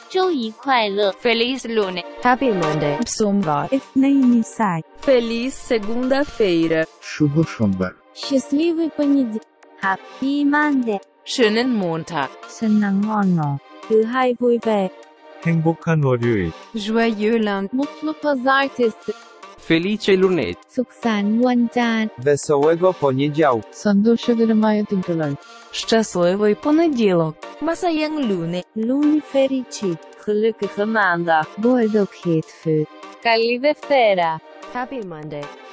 周一快乐 Feliz lunes. Happy Monday. Somvar. Ефнейний сайт. Feliz segunda-feira. শুভ সোমবার। Щасливий понеділок. Happy Monday. Schönen Montag. 신난거노. 그하이 부이베. 행복한 월요일. Joyeux lundi. Mutlu pazartesi. Felice lunedì. สุขสันต์วันจันทร์ Wesołego poniedziałku. Сандошевирамая тинкалай. Щасливий понеділок. Masayang lunes. Luni fericit. Gelukkige maandag. Boldogheid. Καλή Δευτέρα. Happy Monday.